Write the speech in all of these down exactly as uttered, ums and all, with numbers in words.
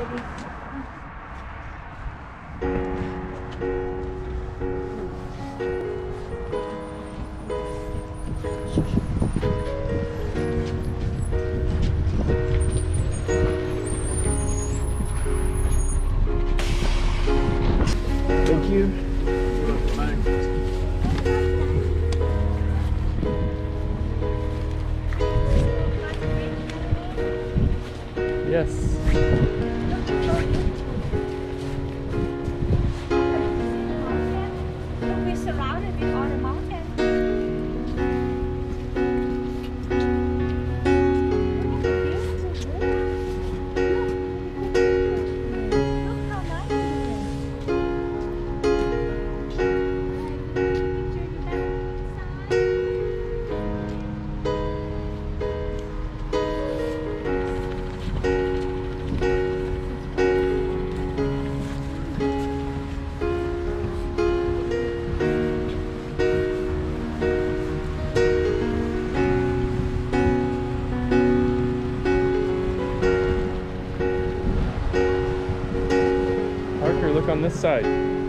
baby. Thank you. Yes. We're surrounded with all the mountains. Look how nice it Parker, look on this side.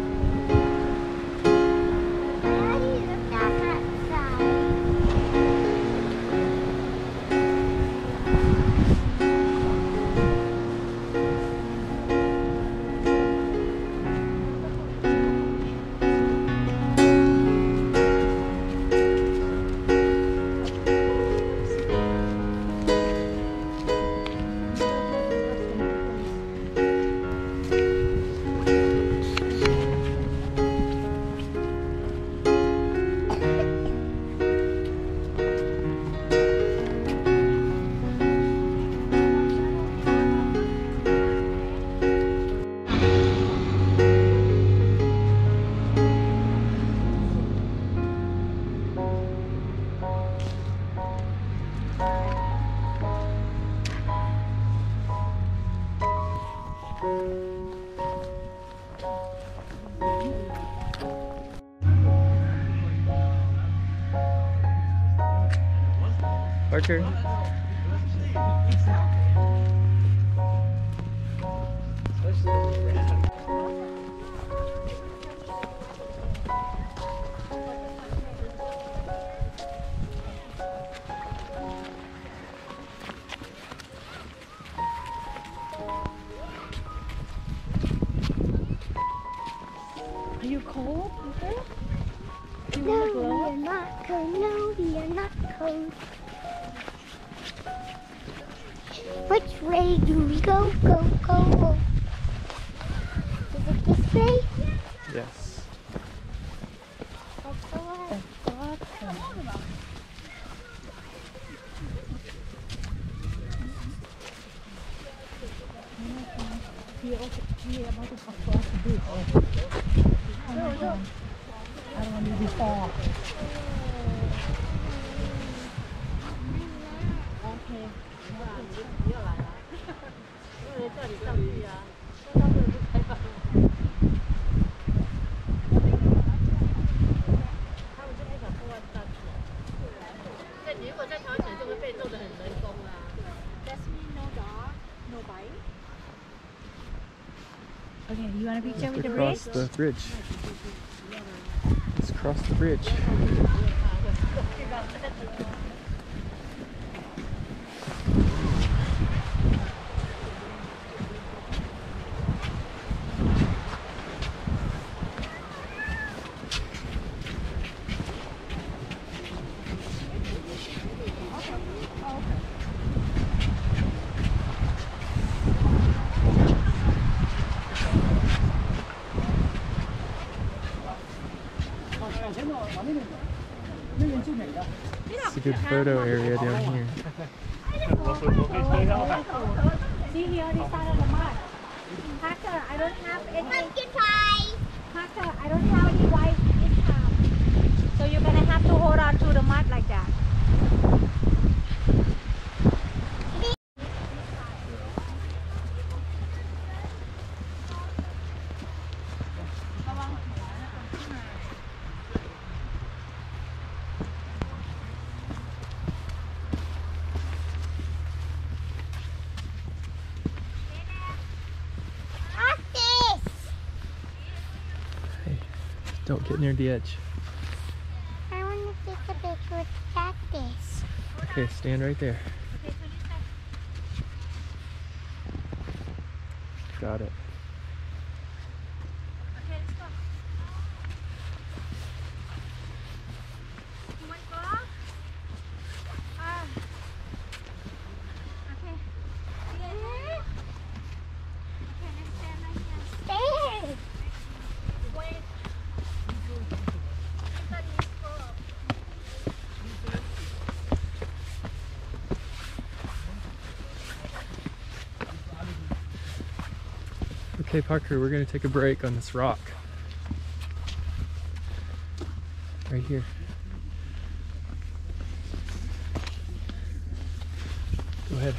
Parker. Are you cold? Okay? Do you No, want to glow? we are not cold. No, we are not cold. Which way do we go? Go, go, go. Is it this way? Yes. That's the way. I don't want you to fall. Okay. 你如果在台湾可能就会被做得很人工啦。 That's me, no dog, no bite. Okay, you want a picture with the bridge? Across the bridge. Let's cross the bridge. It's a good photo area down here. See here, this side of the mud. Parker, I don't have any. Pumpkin pie. Parker, I don't have any white this time. So you're gonna have to hold on to the mud like that. Don't get near the edge. I want to take a picture with the cactus. Okay, stand right there. Okay, so this side. Got it. Okay, let's go. You want to go? Ah. Okay. Yeah. Okay, let's stand right here. There. Wait. Everybody is full. Okay, Parker, we're gonna take a break on this rock. Right here. Go ahead.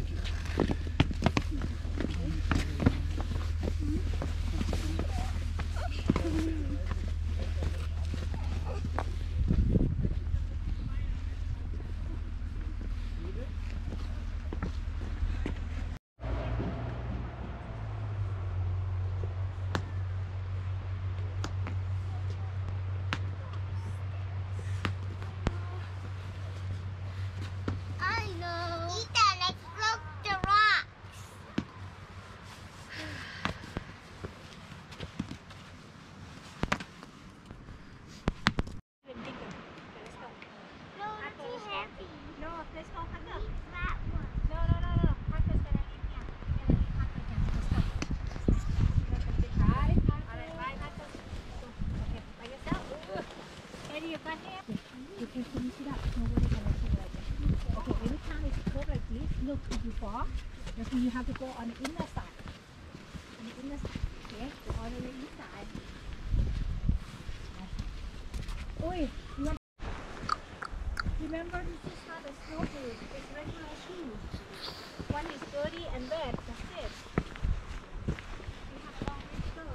I know. Ethan, let's look the rocks. Even bigger. Okay, let's go. No, it's too heavy. No, let's go, Hunter. Need that one. No, no, no, no. Hunter's gonna leave here. We're gonna leave Hunter here. Let's go. That's a big ride. All right, bye, Hunter. Go. Okay, by yourself. Eddie, you got him? You can finish it up. Nobody gonna see like that. Okay, every time it's go like this, look, if you fall, then you have to go on the inner side. On the inner side. Okay, go all the way inside. Oi, you want remember, this is not a snow boot, it's regular shoes. One is dirty and wet, that's it. We have a long way to go.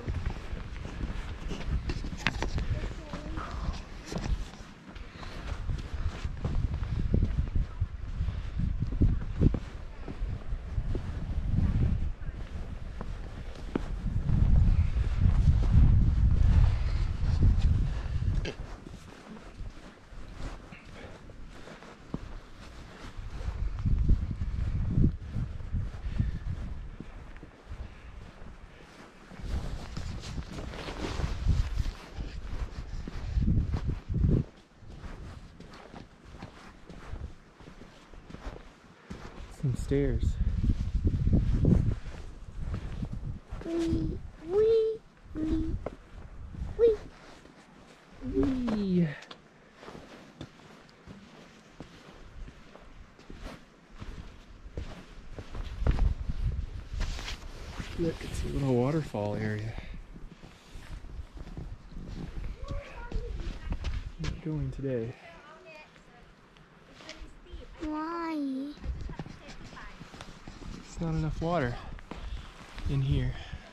Some stairs. Wee, wee, wee, wee. Whee! Look, it's a little waterfall area. Not going today. Why? There's not enough water in here.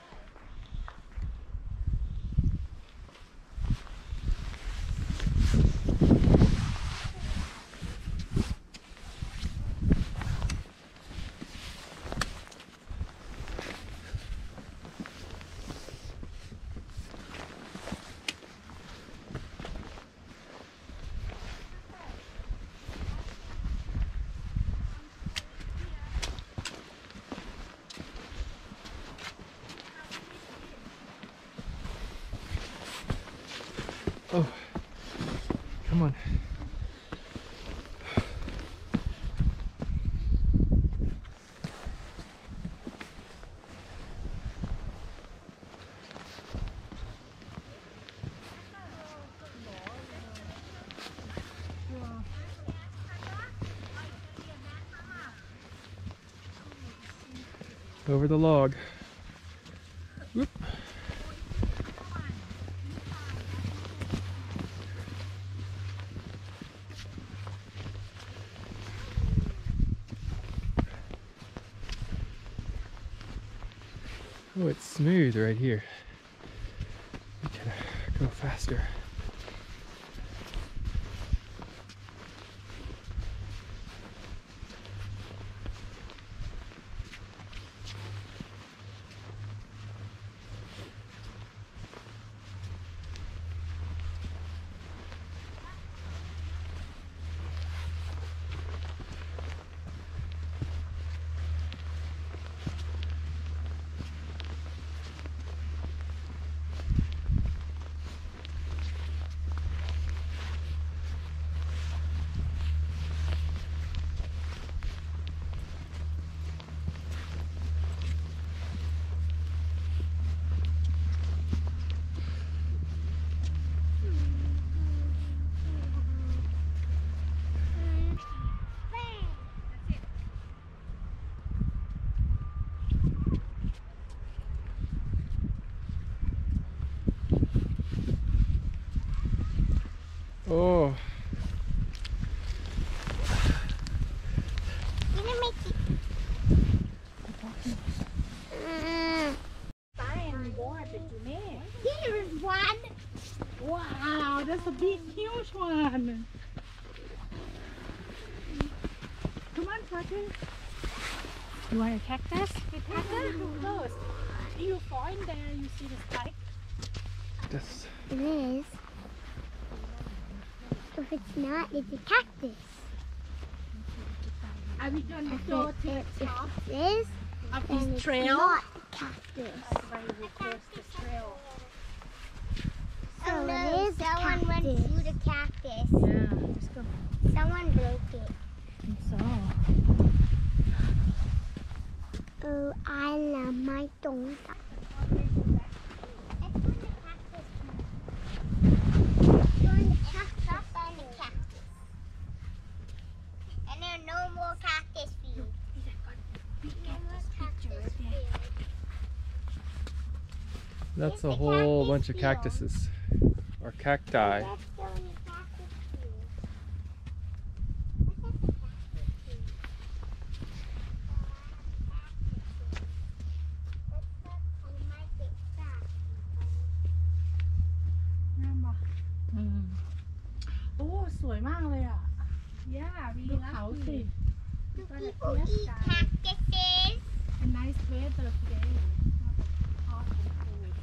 Oh, come on. Over the log. Whoop. Oh, it's smooth right here. We can go faster. Signboard that you made. Here is one. Wow, that's a big, huge one. Come on, Parker. You want a cactus? Hey, Parker, come close. You find there, you see the spike? Yes. It is. If it's not, it's a cactus. Are we going to If go it, to the if top it is, of then this it's trail? not a cactus. Everybody will cross this trail. So Oh no, it is a someone went cactus. through the cactus. Yeah, let's go. Someone broke it. So, Oh, I love my dog. That's when the cactus Join the cactus. Stop on the cactus. And there are no more cactus fields. No more cactus fields. That's It's a a whole cactus bunch of field. cactuses. Or cacti. That's still in the cactus field. What's at the cactus field? We might get stuck. งามปะอืมโอ้สวยมากเลยอ่ะ Yeah, we ดูเขาสิ Do people eat cactuses? A nice weather today. Hot and cool.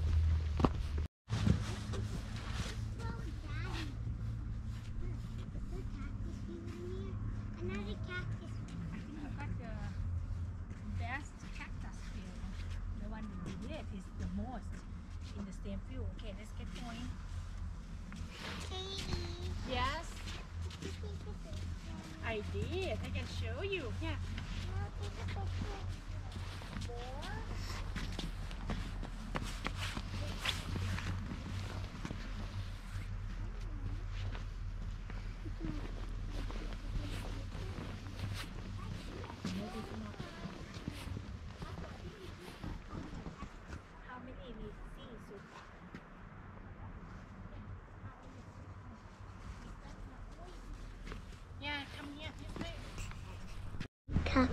Another cactus. I think you got the best cactus field. The one we did is the most in the same field. Okay, let's get going. Katie. Yes, I did. I can show you. Yeah. How many we see so far? Yeah, come here. This way. Cactus.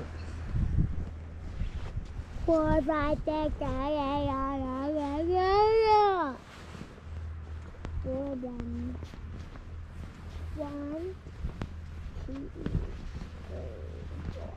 Four right there. Yeah, yeah, yeah, yeah, yeah, yeah. Four done. One, two, three, four.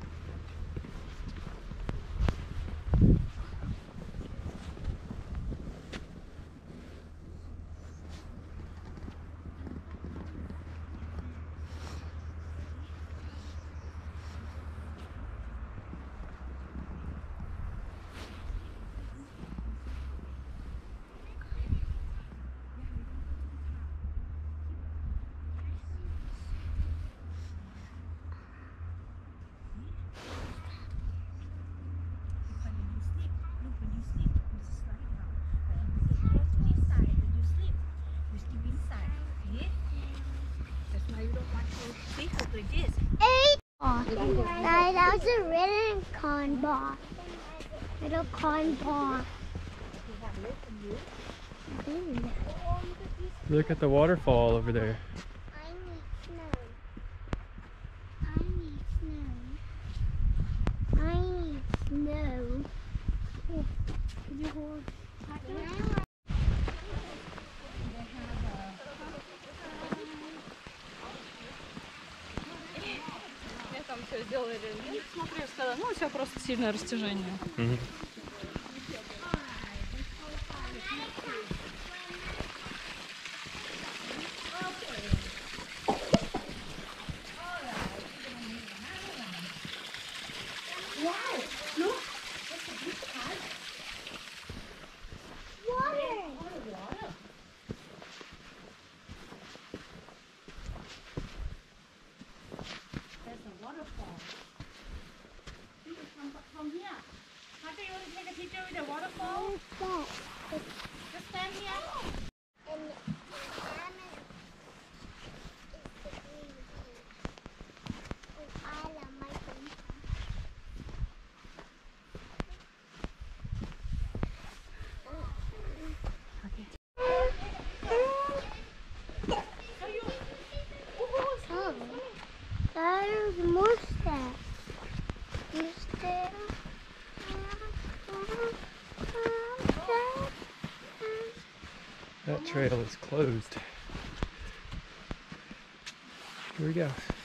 When you sleep, look, when you sleep, you just slide down. And you get close to this side. When you sleep, you sleep inside. Okay? That's why you don't want to sleep like this. Eight. Oh, that, that was a little corn bar. Little corn bar. Mm. Look at the waterfall over there. I need snow. I need snow. I need snow. Can you hold? Я там все сделала, я смотрю, сказала, ну у тебя просто сильное растяжение. Mhm. There's a waterfall. You can come from here. How do you want to take a picture with the waterfall? What's that? Just stand here. And the salmon is the green thing. Oh, I love my green. Oh, that is mustache. Mustache. That trail is closed. Here we go.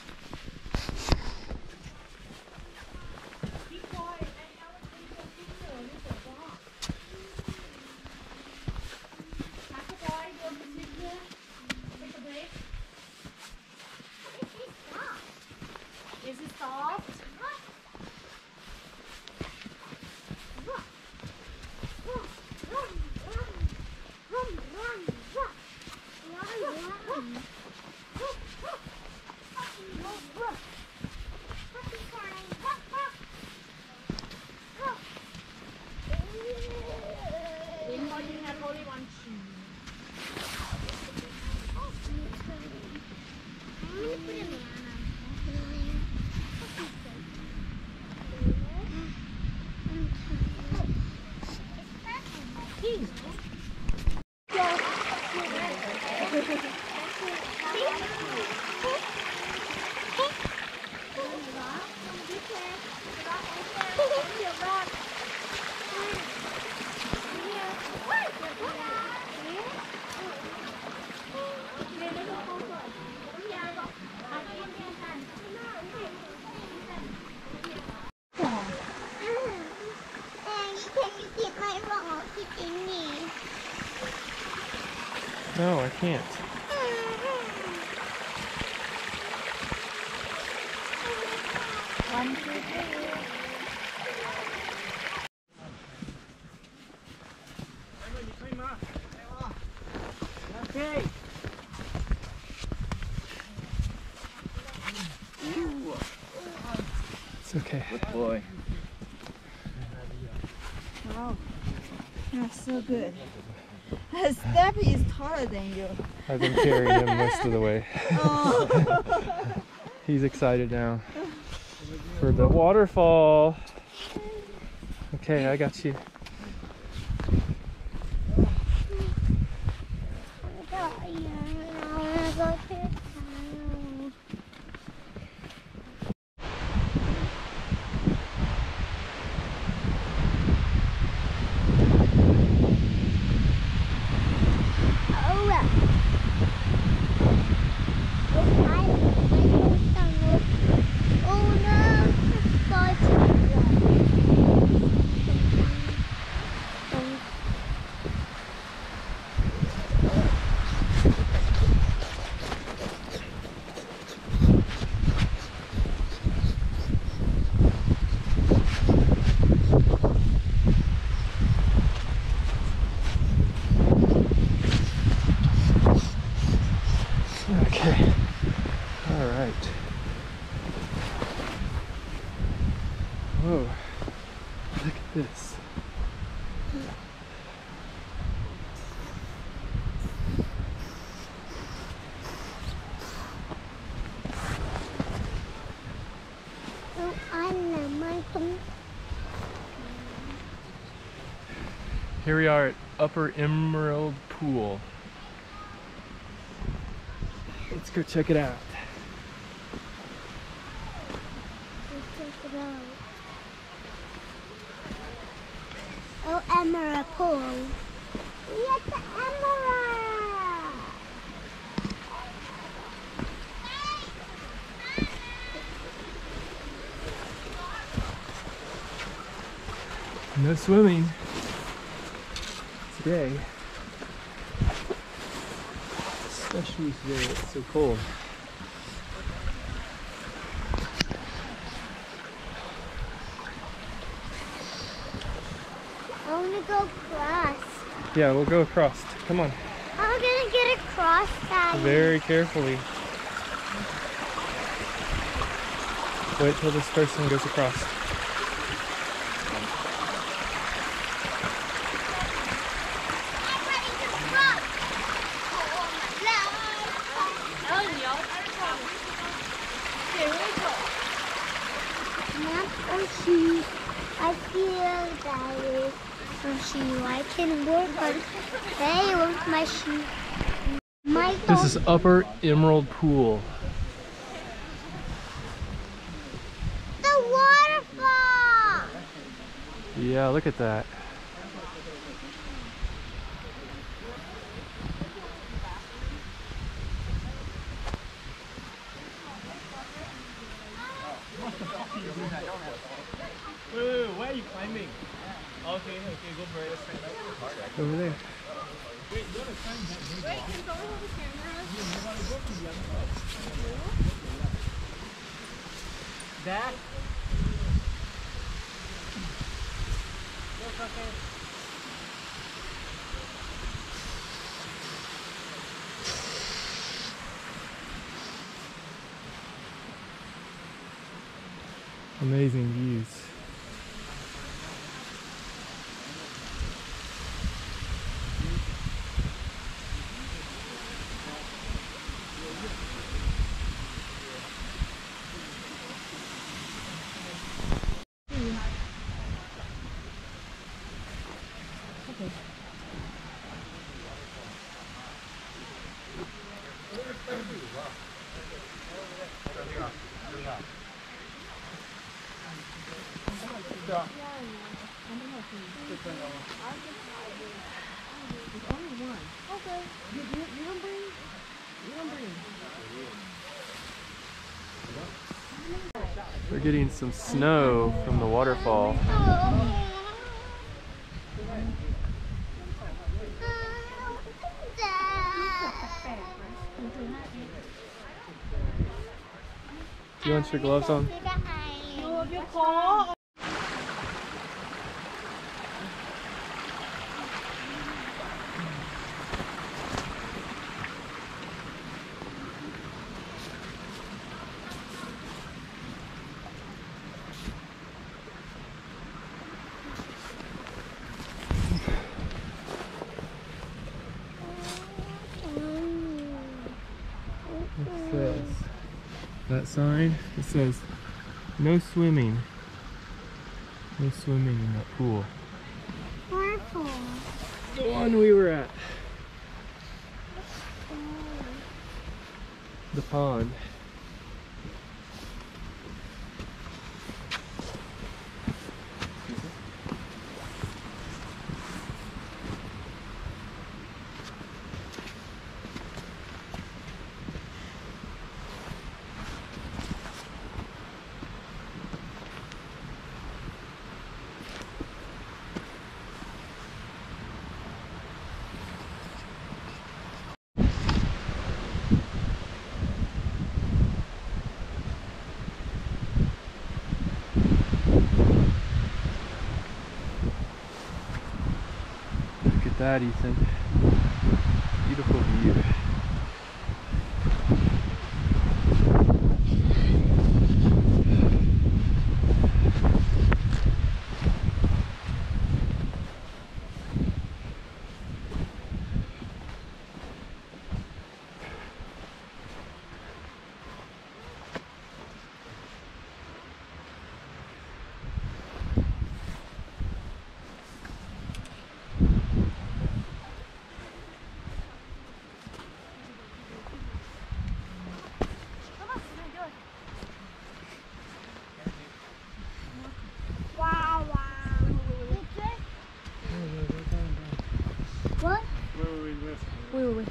Is it soft? No, I can't. One, two, three. Okay. It's okay. Good boy. Wow, you're so good. Step is taller than you. I've been carrying him most of the way. Oh. He's excited now for the waterfall. Okay, I got you. Okay. All right. Whoa. Look at this. Here we are at Upper Emerald Pool. Let's go check it out. Oh, Emerald Pool. Yes, the Emerald. No swimming today. Especially today, it's so cold. I want to go across. Yeah, we'll go across. Come on. I'm gonna get across, Daddy. Very carefully. Wait till this person goes across. I'm ready to cross. Oh my God. Mom, oh, she, I feel that for shoe. I can work on. Hey, where's my shoe? My This is Upper Emerald Pool. the waterfall. Yeah, look at that. Wait, wait, wait, where are you climbing? Okay, okay, go for it. Let's try that. Over there. Wait, you want to climb that big Wait, wall? can someone hold the camera? You want to go to the other side. Dad? Look, okay. Amazing views. We're getting some snow from the waterfall. Do you want your gloves on? It says, that sign, it says, no swimming. No swimming in that pool. Purple. The one we were at. The pond. Look at that, Ethan. Beautiful view. Wow, wow. What? Wait, wait, wait, wait. Wait, wait, wait.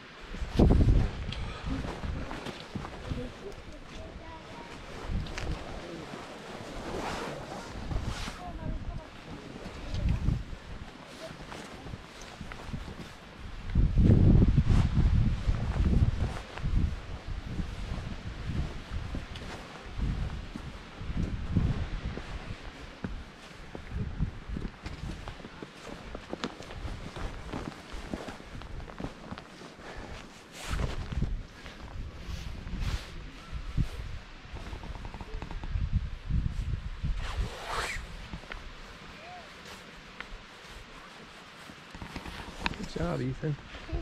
Good job, Ethan.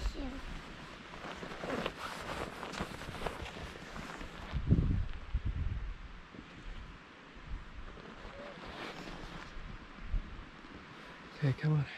Okay, come on.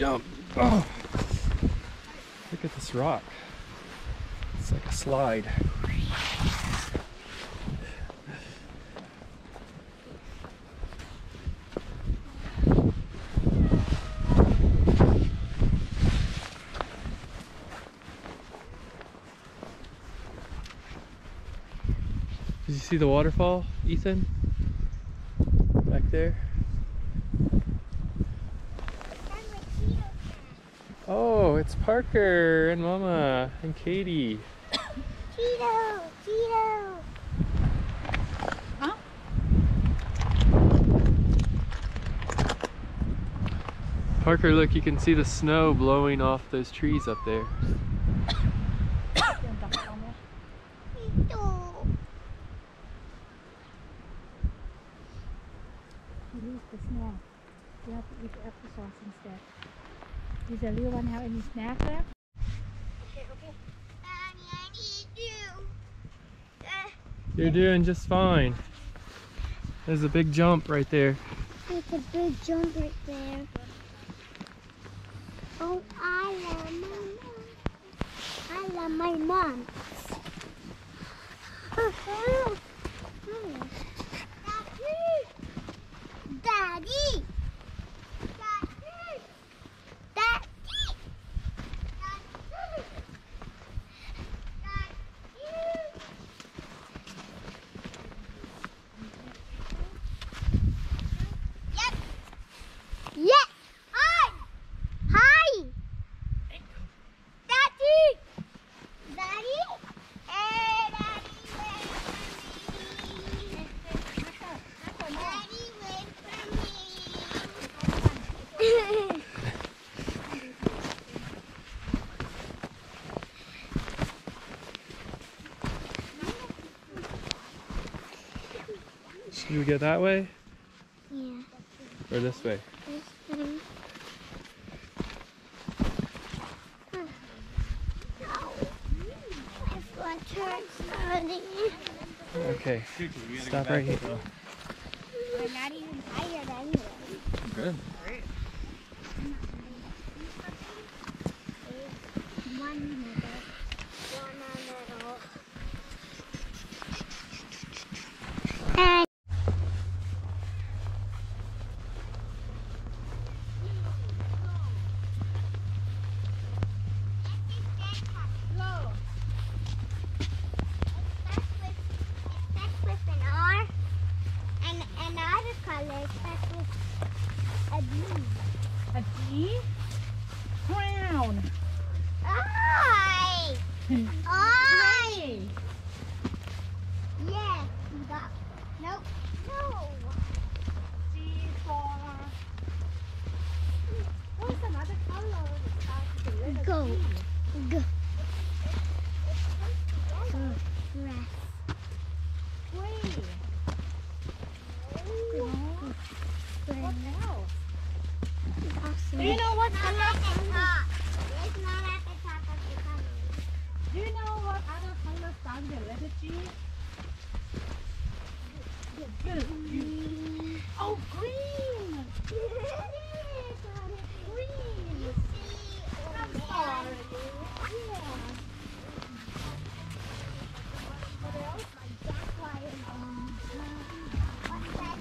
jump. Oh, look at this rock. It's like a slide. Did you see the waterfall, Ethan? Back there? Oh, it's Parker and Mama and Katie. Cheeto, Cheeto. Huh? Parker, look, you can see the snow blowing off those trees up there. Release the snack. You have to eat the applesauce instead. Does the little one have any snack left? Okay, okay. Daddy, I need you. Uh, You're doing just fine. There's a big jump right there. It's a big jump right there. Oh, I love my mom. I love my mom. Daddy! Daddy! Daddy! Yep. Yes. Hi. Hi. Daddy. Daddy. Hey, Daddy, wait for me. Daddy, wait for me. Should we go that way Yeah. or this way? Um, my foot hurts already. Okay, stop right here. I'm not even tired anyway. Good. One minute. One minute. And another color starts with a D. A D? Crown. I. I. Gray. Yes. You got. Nope. No. G for. What's another color that starts with the letter Go. G? G. Grass. Gray. Gray. What else? Awesome. Do you know what Not color? at the top. It's not at the top of the color. Do you know what other color starts with the letter G? Green. Oh, green. Green. I'm sorry. Yeah. What else? Um, what's that?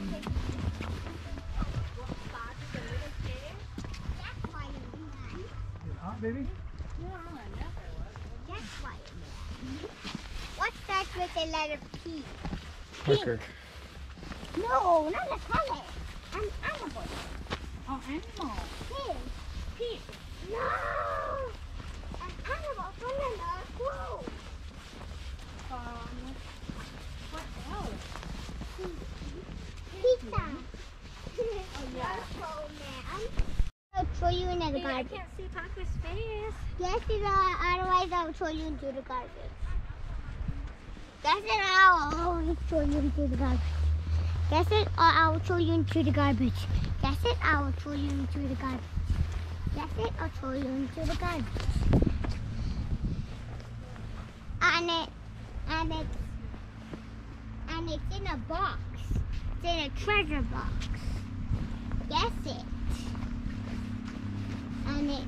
What starts with the letter J? Jack-wire. Hot, baby? Yeah, I never was. Jack-wire. What starts with the letter P? Parker. No, not a color. An animal. Oh, animal. Pig. Pig. No. An animal from the North Pole. Um, what else? Pizza. Oh, yeah. North Pole man. I'll throw you in the Hey, I garbage. can't see Parker's face. Yes, it are. Otherwise, I'll throw you into the garbage. Guess it, I'll throw you into the garbage. Guess it, or I'll throw you into the garbage. Guess it, I'll throw you into the garbage. Guess it, I'll throw you into the garbage. And it, and it's, and it's in a box. It's in a treasure box. Guess it. And it's,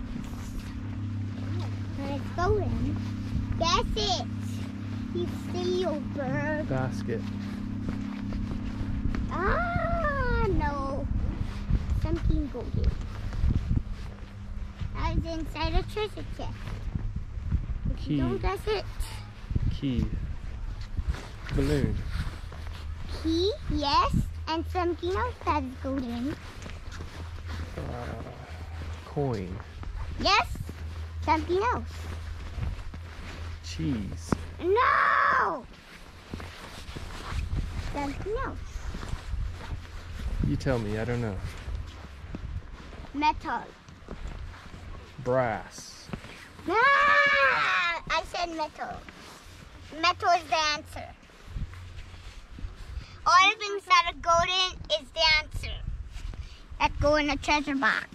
and it's golden. Guess it. You silver. Basket. Ah, no. Something golden. That is inside a treasure chest. If Key. you don't guess it. Key. Balloon. Key, yes. And something else that is golden. Uh, coin. Yes. Something else. Cheese. No! Something else. You tell me, I don't know. Metal. Brass. Ah! I said metal. Metal is the answer. All the things that are golden is the answer. That go in a treasure box.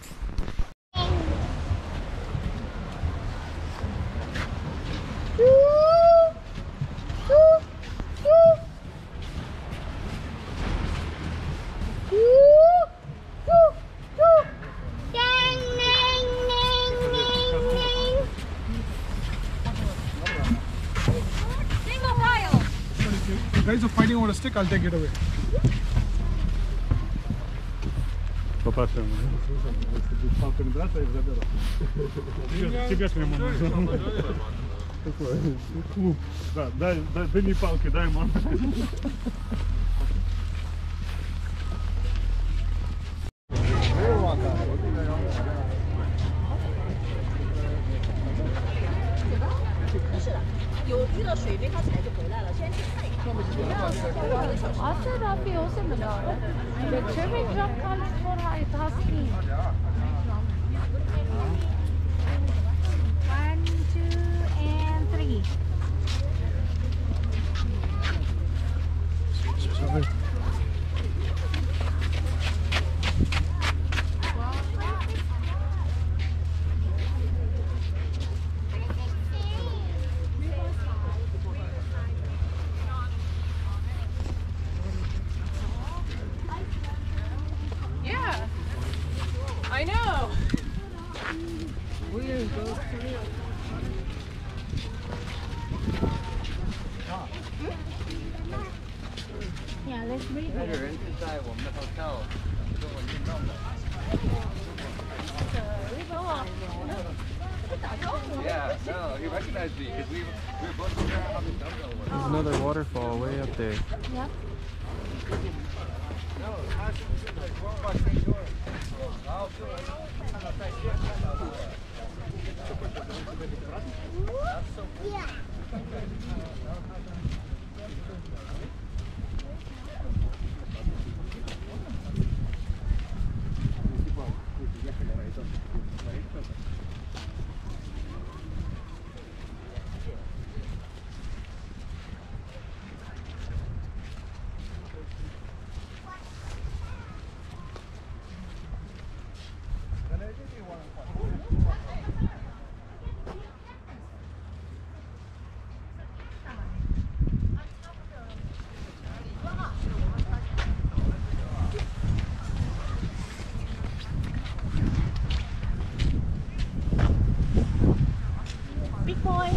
If you guys are fighting over a stick, I'll take it away. Popatrzę. Pałkę wraca i zabiorę. Ciebie mnie mam. Daj, daj, daj mi pałkę, daj mam. After that, we also know the cherry drum comes for it has speed. One, two, and three. Yeah, I know. Yeah, let's breathe. 那个人是在我们的 hotel 跟我运动的。Yeah, no, he recognized me because we, we were both figuring out how to dump over. There's another waterfall way up there. Yep. No,他是不是在光华山丘？然后就看到在线看到了。 Big boy.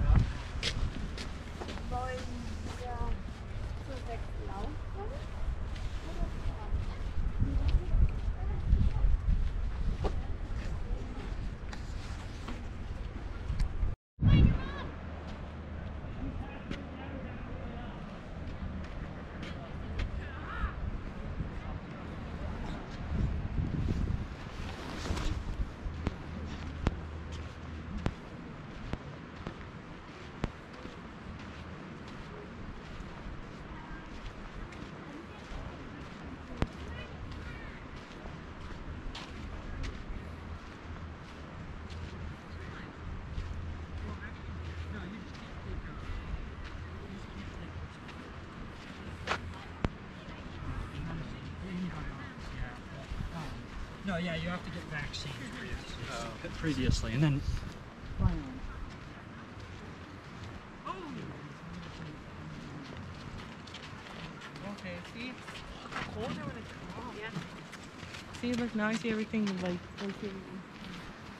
No, yeah, you have to get vaccines uh, previously, and then. Okay, see? It's colder when it's cold. Yeah. See, look, now I see everything like, I see everything.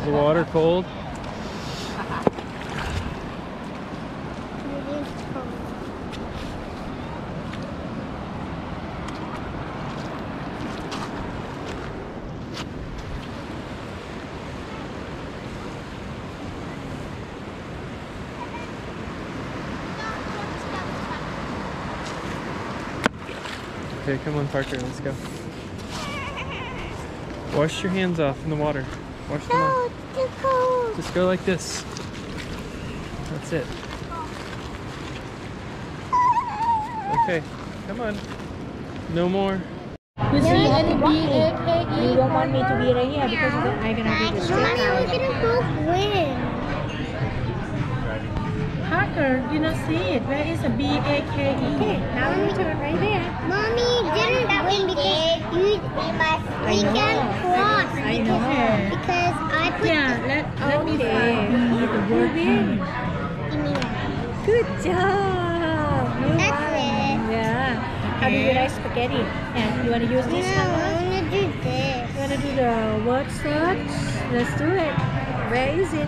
the water cold? It is cold. Okay, come on, Parker, let's go. Wash your hands off in the water. Wash them No, off. it's too cold. Just go like this. That's it. Okay, come on. No more. You see any B A K E? You don't want me to be right here because I'm gonna do the straight Mommy, we're line. gonna both win. Parker, you don't see it. Where is a B A K E? Okay, now you turn right there. Mommy didn't win because you, we must, we know. can cross. I know. Because I put Yeah, let, let me find B, the word win. Good job. You That's won. it. Yeah. How do you like spaghetti? Yeah, you want to use No, this I one? wanna do You this. want to do the word search? Let's do it. Where is it?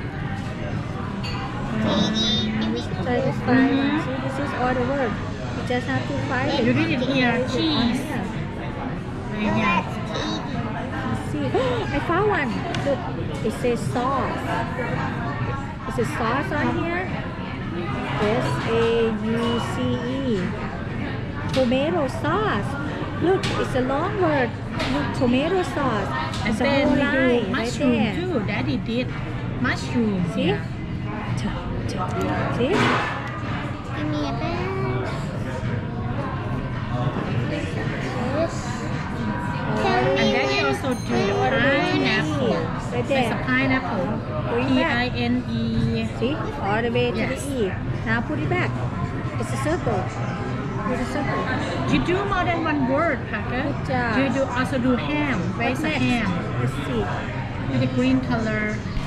Try to find one. See, this is all the word. You just have to find it. You read it here, cheese. Yeah. Right here. Let's see. I found one. Look, it says sauce. Is it sauce on here? S A U C E. Tomato sauce. Look, it's a long word. Look, tomato sauce. And It's a then whole we line do right mushroom there. too. Daddy did mushroom. See? Yeah. See? Give me a bag. And Daddy also do pineapple. Right There's a there. pineapple. Bring P back. I N E. See? All the way to Yes. the E. Now put it back. It's a circle. Put a circle. You do more than one word, Parker. Good job. You do also do ham. Where's What's the next? ham? Let's see. With the green color.